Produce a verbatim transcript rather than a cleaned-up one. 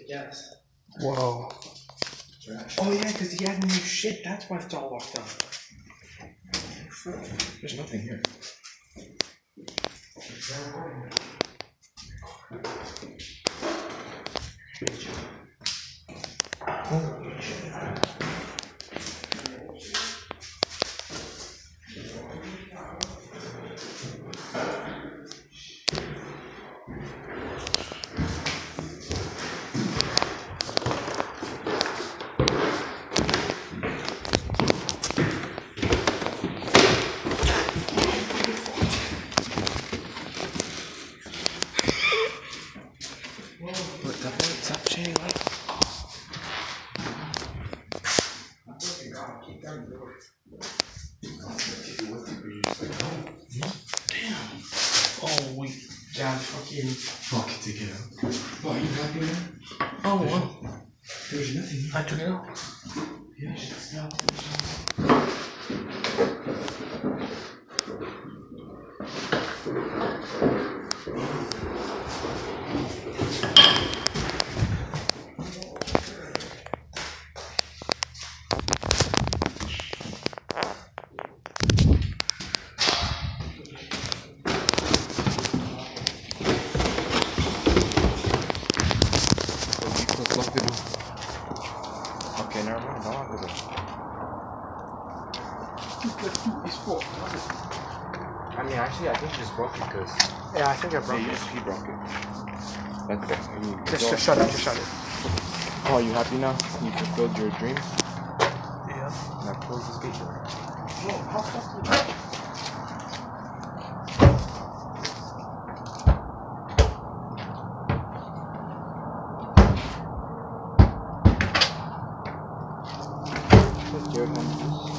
Yes. Whoa. Oh yeah, because he had new shit. That's why it's all locked down. There's nothing here. Holy shit. What the fuck? Stop shining light. Damn. Oh wait. Dad, fucking. Fuck it, take it out. Oh, are you happy now? Oh well. There's nothing. I took it out. Yeah, shit's out. Okay, never mind. Don't lock the door. It's full. I mean, actually, I think you just broke it because. Yeah, I think I broke Yeah, you it. just he broke it. That's it. I mean, Just, go- just shut it. Just shut it. Oh, are you happy now? You fulfilled your dream? Yeah. Now close this gate door. No, how fucking. Just your hand.